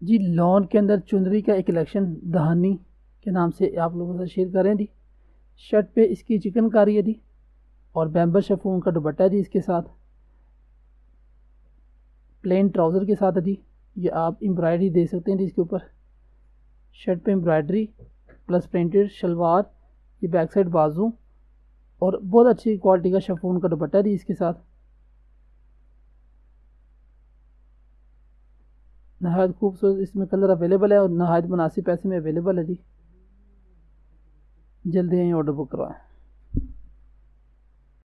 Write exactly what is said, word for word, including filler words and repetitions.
जी lawn के अंदर चुनरी का एक कलेक्शन दहानी के नाम से आप लोगों से शेयर करें जी। शर्ट पे इसकी चिकनकारी है जी और बैम्बर शेफून का दुपट्टा है जी। इसके साथ प्लेन ट्राउज़र के साथ है जी। ये आप एम्ब्रॉयडरी दे सकते हैं जी इसके ऊपर। शर्ट पे एम्ब्रॉयडरी प्लस प्रिंटेड शलवार, ये बैक साइड बाजू और बहुत अच्छी क्वालिटी का शेफून का दुपट्टा है जी इसके साथ। नहायत खूबसूरत इसमें कलर अवेलेबल है और नहायत मुनासिब पैसे में अवेलेबल है जी। जल्दी ही ऑर्डर बुक करवाएं।